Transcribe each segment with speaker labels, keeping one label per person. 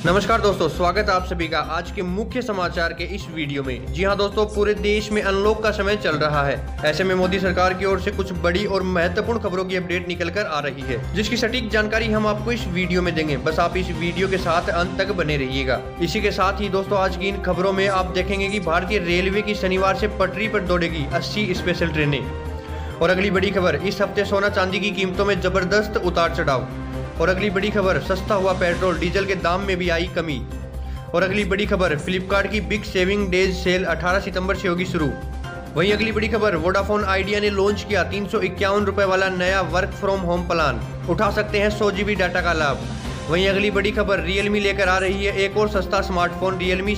Speaker 1: नमस्कार दोस्तों, स्वागत है आप सभी का आज के मुख्य समाचार के इस वीडियो में। जी हां दोस्तों, पूरे देश में अनलॉक का समय चल रहा है। ऐसे में मोदी सरकार की ओर से कुछ बड़ी और महत्वपूर्ण खबरों की अपडेट निकल कर आ रही है, जिसकी सटीक जानकारी हम आपको इस वीडियो में देंगे। बस आप इस वीडियो के साथ अंत तक बने रहिएगा। इसी के साथ ही दोस्तों, आज की इन खबरों में आप देखेंगे कि भारतीय रेलवे की शनिवार से पटरी पर दौड़ेगी 80 स्पेशल ट्रेनें। और अगली बड़ी खबर, इस हफ्ते सोना चांदी की कीमतों में जबरदस्त उतार चढ़ाव। और अगली बड़ी खबर, सस्ता हुआ पेट्रोल डीजल के दाम में भी आई कमी। और अगली बड़ी खबर, फ्लिपकार्ट की बिग सेविंग डेज सेल 18 सितंबर से होगी शुरू। वहीं अगली बड़ी खबर, वोडाफोन आइडिया ने लॉन्च किया 351 रुपए वाला नया वर्क फ्रॉम होम प्लान, उठा सकते हैं 100 GB डाटा का लाभ। वहीं अगली बड़ी खबर, रियलमी लेकर आ रही है एक और सस्ता स्मार्टफोन रियलमी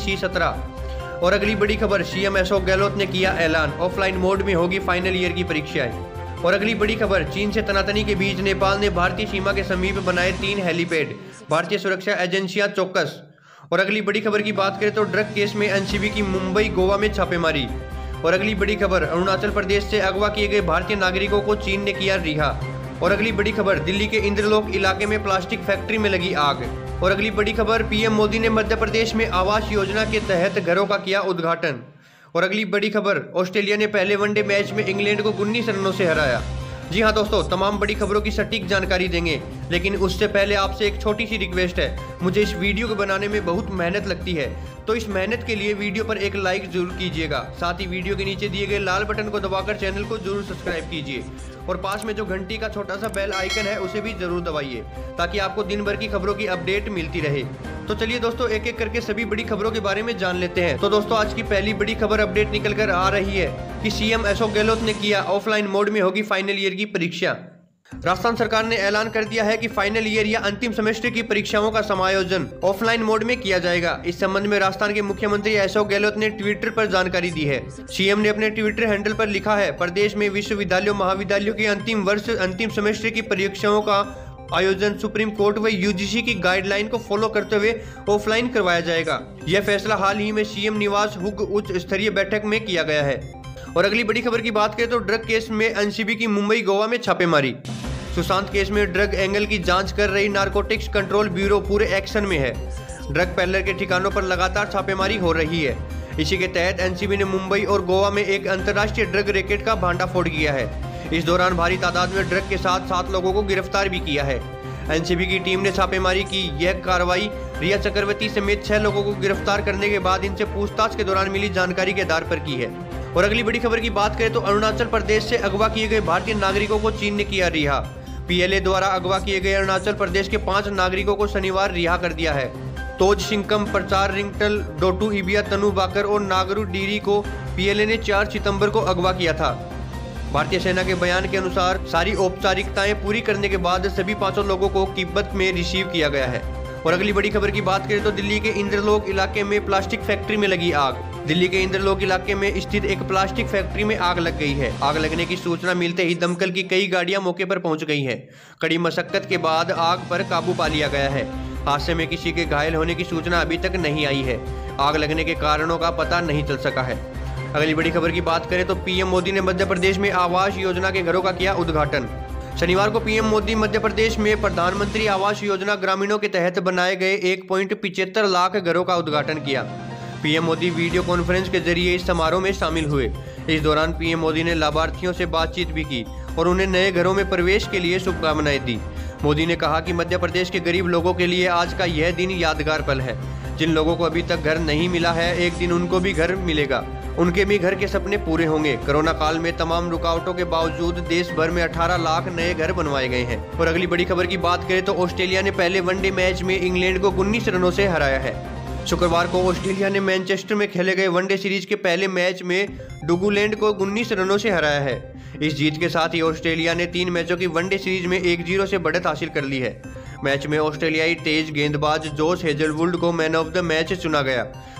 Speaker 1: C17। और अगली बड़ी खबर, CM अशोक गहलोत ने किया ऐलान, ऑफलाइन मोड में होगी फाइनल ईयर की परीक्षाएं। और अगली बड़ी खबर, चीन से तनातनी के बीच नेपाल ने भारतीय सीमा के समीप बनाए 3 हेलीपैड, भारतीय सुरक्षा एजेंसियां चौकस। और अगली बड़ी खबर की बात करें तो ड्रग केस में NCB की मुंबई गोवा में छापेमारी। और अगली बड़ी खबर, अरुणाचल प्रदेश से अगवा किए गए भारतीय नागरिकों को चीन ने किया रिहा। और अगली बड़ी खबर, दिल्ली के इंद्रलोक इलाके में प्लास्टिक फैक्ट्री में लगी आग। और अगली बड़ी खबर, PM मोदी ने मध्य प्रदेश में आवास योजना के तहत घरों का किया उद्घाटन। और अगली बड़ी खबर, ऑस्ट्रेलिया ने पहले वनडे मैच में इंग्लैंड को 19 रनों से हराया। जी हां दोस्तों, तमाम बड़ी खबरों की सटीक जानकारी देंगे, लेकिन उससे पहले आपसे एक छोटी सी रिक्वेस्ट है। मुझे इस वीडियो को बनाने में बहुत मेहनत लगती है, तो इस मेहनत के लिए वीडियो पर एक लाइक जरूर कीजिएगा। साथ ही वीडियो के नीचे दिए गए लाल बटन को दबाकर चैनल को जरूर सब्सक्राइब कीजिए। और पास में जो घंटी का छोटा सा बेल आइकन है उसे भी जरूर दबाइए, ताकि आपको दिन भर की खबरों की अपडेट मिलती रहे। तो चलिए दोस्तों, एक एक करके सभी बड़ी खबरों के बारे में जान लेते हैं। तो दोस्तों, आज की पहली बड़ी खबर अपडेट निकल कर आ रही है कि CM अशोक गहलोत ने किया, ऑफलाइन मोड में होगी फाइनल ईयर की परीक्षा। राजस्थान सरकार ने ऐलान कर दिया है कि फाइनल ईयर या अंतिम सेमेस्टर की परीक्षाओं का समायोजन ऑफलाइन मोड में किया जाएगा। इस संबंध में राजस्थान के मुख्यमंत्री अशोक गहलोत ने ट्विटर पर जानकारी दी है। CM ने अपने ट्विटर हैंडल पर लिखा है, प्रदेश में विश्वविद्यालयों महाविद्यालयों के अंतिम वर्ष अंतिम सेमेस्टर की परीक्षाओं का आयोजन सुप्रीम कोर्ट व UGC की गाइडलाइन को फॉलो करते हुए ऑफलाइन करवाया जाएगा। यह फैसला हाल ही में CM निवास हुग उच्च स्तरीय बैठक में किया गया है। और अगली बड़ी खबर की बात करें तो ड्रग केस में NCB की मुंबई गोवा में छापेमारी। सुशांत केस में ड्रग एंगल की जांच कर रही नारकोटिक्स कंट्रोल ब्यूरो पूरे एक्शन में है। ड्रग पैडलर के ठिकानों पर लगातार छापेमारी हो रही है। इसी के तहत NCB ने मुंबई और गोवा में एक अंतर्राष्ट्रीय ड्रग रैकेट का भांडाफोड़ किया है। इस दौरान भारी तादाद में ड्रग के साथ 7 लोगों को गिरफ्तार भी किया है। NCB की टीम ने छापेमारी की यह कार्रवाई रिया चक्रवर्ती समेत 6 लोगों को गिरफ्तार करने के बाद इनसे पूछताछ के दौरान मिली जानकारी के आधार पर की है। और अगली बड़ी खबर की बात करें तो अरुणाचल प्रदेश से अगवा किए गए भारतीय नागरिकों को चीन ने किया रिहा। PLA द्वारा अगवा किए गए अरुणाचल प्रदेश के 5 नागरिकों को शनिवार रिहा कर दिया है। तोज सिंकम, प्रचार रिंगटल, डोटू इबिया, तनु बाकर और नागरू डीरी को PLA ने 4 सितंबर को अगवा किया था। भारतीय सेना के बयान के अनुसार सारी औपचारिकताएं पूरी करने के बाद सभी 5 लोगों को तिब्बत में रिसीव किया गया है। और अगली बड़ी खबर की बात करें तो दिल्ली के इंद्रलोक इलाके में प्लास्टिक फैक्ट्री में लगी आग। दिल्ली के इंद्रलोक इलाके में स्थित एक प्लास्टिक फैक्ट्री में आग लग गई है। आग लगने की सूचना मिलते ही दमकल की कई गाड़ियां मौके पर पहुंच गई हैं। कड़ी मशक्कत के बाद आग पर काबू पा लिया गया है। हादसे में किसी के घायल होने की सूचना अभी तक नहीं आई है। आग लगने के कारणों का पता नहीं चल सका है। अगली बड़ी खबर की बात करें तो PM मोदी ने मध्य प्रदेश में आवास योजना के घरों का किया उद्घाटन। शनिवार को PM मोदी मध्य प्रदेश में प्रधानमंत्री आवास योजना ग्रामीणों के तहत बनाए गए 1.75 लाख घरों का उद्घाटन किया। PM मोदी वीडियो कॉन्फ्रेंस के जरिए इस समारोह में शामिल हुए। इस दौरान PM मोदी ने लाभार्थियों से बातचीत भी की और उन्हें नए घरों में प्रवेश के लिए शुभकामनाएं दी। मोदी ने कहा कि मध्य प्रदेश के गरीब लोगों के लिए आज का यह दिन यादगार पल है। जिन लोगों को अभी तक घर नहीं मिला है, एक दिन उनको भी घर मिलेगा। उनके भी घर के सपने पूरे होंगे। कोरोना काल में तमाम रुकावटों के बावजूद देश भर में 18 लाख नए घर बनवाए गए हैं। और अगली बड़ी खबर की बात करें तो ऑस्ट्रेलिया ने पहले वनडे मैच में इंग्लैंड को 19 रनों से हराया है। शुक्रवार को ऑस्ट्रेलिया ने मैनचेस्टर में खेले गए वनडे सीरीज के पहले मैच में डुगूलैंड को 19 रनों से हराया है। इस जीत के साथ ही ऑस्ट्रेलिया ने 3 मैचों की वनडे सीरीज में 1-0 से बढ़त हासिल कर ली है। मैच में ऑस्ट्रेलियाई तेज गेंदबाज जोश हेजलवुड को मैन ऑफ द मैच चुना गया।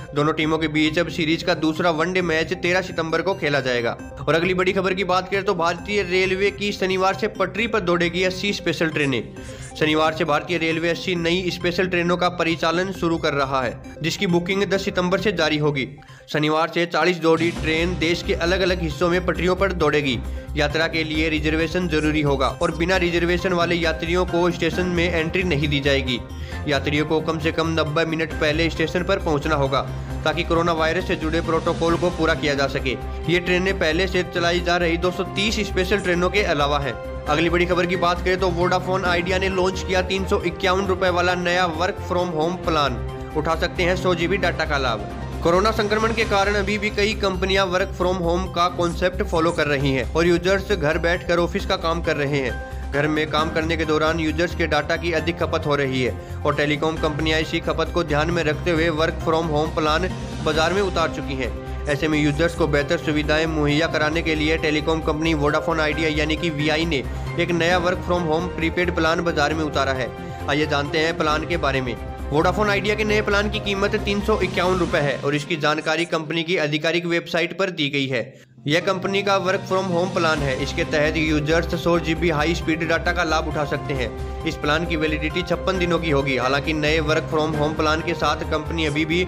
Speaker 1: दोनों टीमों के बीच अब सीरीज का दूसरा वनडे मैच 13 सितंबर को खेला जाएगा। और अगली बड़ी खबर की बात करें तो भारतीय रेलवे की शनिवार से पटरी पर दौड़ेगी 80 स्पेशल ट्रेनें। शनिवार से भारतीय रेलवे 80 नई स्पेशल ट्रेनों का परिचालन शुरू कर रहा है, जिसकी बुकिंग 10 सितंबर से जारी होगी। शनिवार से 40 जोड़ी ट्रेन देश के अलग अलग हिस्सों में पटरियों पर दौड़ेगी। यात्रा के लिए रिजर्वेशन जरूरी होगा और बिना रिजर्वेशन वाले यात्रियों को स्टेशन में एंट्री नहीं दी जाएगी। यात्रियों को कम से कम 90 मिनट पहले स्टेशन पर पहुंचना होगा ताकि कोरोना वायरस से जुड़े प्रोटोकॉल को पूरा किया जा सके। ये ट्रेनें पहले से चलाई जा रही 230 स्पेशल ट्रेनों के अलावा है। अगली बड़ी खबर की बात करें तो वोडाफोन आइडिया ने लॉन्च किया 351 रुपए वाला नया वर्क फ्रॉम होम प्लान। उठा सकते हैं 100 GB डाटा का लाभ। कोरोना संक्रमण के कारण अभी भी कई कंपनियां वर्क फ्रॉम होम का कॉन्सेप्ट फॉलो कर रही हैं और यूजर्स घर बैठकर ऑफिस का काम कर रहे हैं। घर में काम करने के दौरान यूजर्स के डाटा की अधिक खपत हो रही है और टेलीकॉम कंपनियां इसी खपत को ध्यान में रखते हुए वर्क फ्रॉम होम प्लान बाजार में उतार चुकी हैं। ऐसे में यूजर्स को बेहतर सुविधाएं मुहैया कराने के लिए टेलीकॉम कंपनी वोडाफोन आइडिया यानी कि वीआई ने एक नया work from home prepaid plan बाजार में उतारा है। आइए जानते हैं प्लान के बारे में। वोडाफोन आइडिया के नए प्लान की कीमत 351 रुपए है और इसकी जानकारी कंपनी की आधिकारिक वेबसाइट पर दी गई है। यह कंपनी का वर्क फ्रॉम होम प्लान है। इसके तहत users 100 GB high speed data का लाभ उठा सकते हैं। इस प्लान की वैलिडिटी 56 दिनों की होगी। हालांकि नए वर्क फ्रॉम होम प्लान के साथ कंपनी अभी भी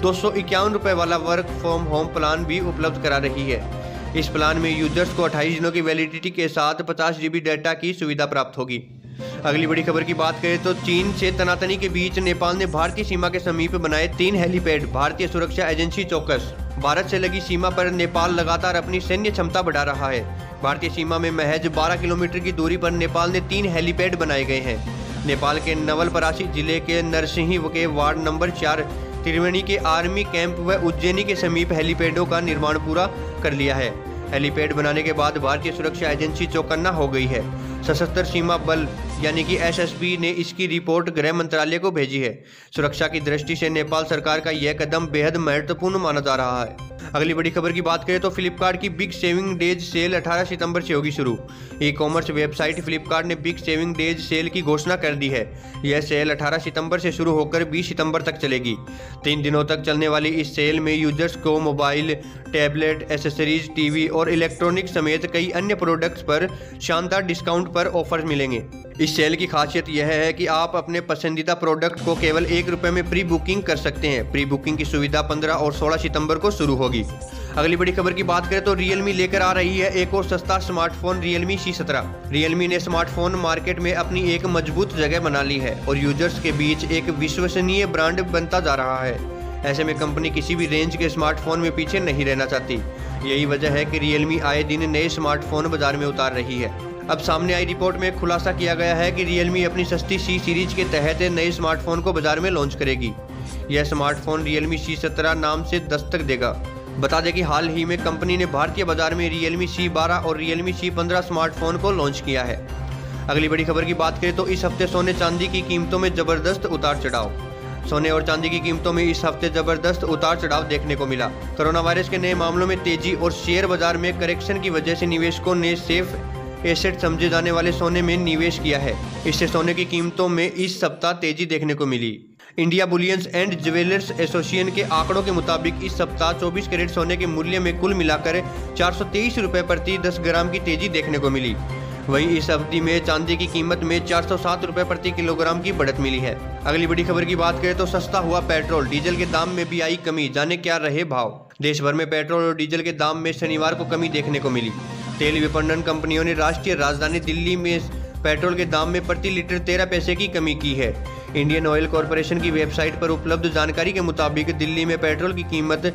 Speaker 1: 251 रुपए वाला वर्क फ्रॉम होम प्लान भी उपलब्ध करा रही है। इस प्लान में यूजर्स को 28 दिनों की वैलिडिटी के साथ 50 GB डाटा की सुविधा प्राप्त होगी। अगली बड़ी खबर की बात करें तो चीन से तनातनी के बीच नेपाल ने भारतीय सीमा के समीप बनाए 3 हेलीपैड। भारतीय सुरक्षा एजेंसी चौकस। भारत से लगी सीमा पर नेपाल लगातार अपनी सैन्य क्षमता बढ़ा रहा है। भारतीय सीमा में महज 12 किलोमीटर की दूरी पर नेपाल ने 3 हेलीपैड बनाए गए हैं। नेपाल के नवलपरासी जिले के नरसिंह के वार्ड नंबर 4 त्रिवेणी के आर्मी कैंप व उज्जैनी के समीप हेलीपैडों का निर्माण पूरा कर लिया है। हेलीपैड बनाने के बाद भारतीय सुरक्षा एजेंसी चौकन्ना हो गई है। सशस्त्र सीमा बल यानी कि एसएसबी ने इसकी रिपोर्ट गृह मंत्रालय को भेजी है। सुरक्षा की दृष्टि से नेपाल सरकार का यह कदम बेहद महत्वपूर्ण माना जा रहा है। अगली बड़ी खबर की बात करें तो फ्लिपकार्ट की बिग सेविंग डेज सेल 18 सितंबर से होगी शुरू। ई कॉमर्स वेबसाइट फ्लिपकार्ट ने बिग सेविंग डेज सेल की घोषणा कर दी है। यह सेल 18 सितंबर से शुरू होकर 20 सितंबर तक चलेगी। 3 दिनों तक चलने वाली इस सेल में यूजर्स को मोबाइल, टैबलेट, एसेसरीज, टीवी और इलेक्ट्रॉनिक समेत कई अन्य प्रोडक्ट्स पर शानदार डिस्काउंट पर ऑफर मिलेंगे। इस सेल की खासियत यह है कि आप अपने पसंदीदा प्रोडक्ट को केवल 1 रुपये में प्री बुकिंग कर सकते हैं। प्री बुकिंग की सुविधा 15 और 16 सितंबर को शुरू होगी। अगली बड़ी खबर की बात करें तो Realme लेकर आ रही है एक और सस्ता स्मार्टफोन Realme C17। Realme ने स्मार्टफोन मार्केट में अपनी एक मजबूत जगह बना ली है और यूजर्स के बीच एक विश्वसनीय ब्रांड बनता जा रहा है। ऐसे में कंपनी किसी भी रेंज के स्मार्टफोन में पीछे नहीं रहना चाहती। यही वजह है कि Realme आए दिन नए स्मार्टफोन बाजार में उतार रही है। अब सामने आई रिपोर्ट में खुलासा किया गया है कि Realme अपनी सस्ती C सीरीज के तहत नए स्मार्टफोन को बाजार में लॉन्च करेगी। यह स्मार्टफोन Realme C17 नाम से दस्तक देगा। बता दें कि हाल ही में कंपनी ने भारतीय बाजार में Realme C12 और Realme C15 स्मार्टफोन को लॉन्च किया है। अगली बड़ी खबर की बात करें तो इस हफ्ते सोने चांदी की कीमतों में जबरदस्त उतार चढ़ाव। सोने और चांदी की कीमतों में इस हफ्ते जबरदस्त उतार चढ़ाव देखने को मिला। कोरोना वायरस के नए मामलों में तेजी और शेयर बाजार में करेक्शन की वजह से निवेशकों ने सेफ एसेट समझे जाने वाले सोने में निवेश किया है। इससे सोने की कीमतों में इस सप्ताह तेजी देखने को मिली। India bullions and jewellers association के आंकड़ों के मुताबिक इस सप्ताह 24 कैरेट सोने के मूल्य में कुल मिलाकर 423 रुपये प्रति 10 ग्राम की तेजी देखने को मिली। वहीं इस अवधि में चांदी की कीमत में 407 रुपये प्रति किलोग्राम की बढ़त मिली है। अगली बड़ी खबर की बात करें तो सस्ता हुआ पेट्रोल, डीजल के दाम में भी आई कमी। जाने क्या रहे भाव। देश भर में पेट्रोल और डीजल के दाम में शनिवार को कमी देखने को मिली। तेल विपणन कंपनियों ने राष्ट्रीय राजधानी दिल्ली में पेट्रोल के दाम में प्रति लीटर 13 पैसे की कमी की है। इंडियन ऑयल कॉरपोरेशन की वेबसाइट पर उपलब्ध जानकारी के मुताबिक दिल्ली में पेट्रोल की कीमत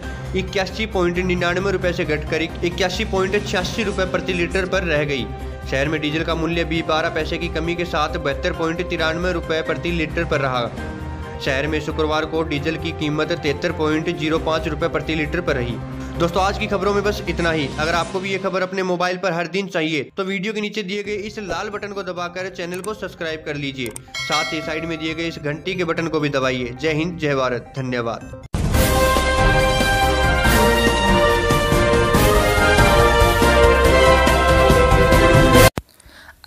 Speaker 1: 81.99 रुपये से घटकर 81.86 रुपये प्रति लीटर पर रह गई। शहर में डीजल का मूल्य भी 12 पैसे की कमी के साथ 72.93 रुपये प्रति लीटर पर रहा। शहर में शुक्रवार को डीजल की कीमत 73.05 रुपये प्रति लीटर पर रही। दोस्तों आज की खबरों में बस इतना ही। अगर आपको भी ये खबर अपने मोबाइल पर हर दिन चाहिए तो वीडियो के नीचे दिए गए इस लाल बटन को दबाकर चैनल को सब्सक्राइब कर लीजिए। साथ ही साइड में दिए गए इस घंटी के बटन को भी दबाइए। जय हिंद, जय भारत, धन्यवाद।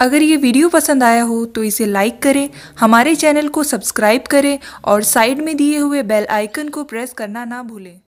Speaker 2: अगर ये वीडियो पसंद आया हो तो इसे लाइक करें, हमारे चैनल को सब्सक्राइब करें और साइड में दिए हुए बेल आइकन को प्रेस करना ना भूलें।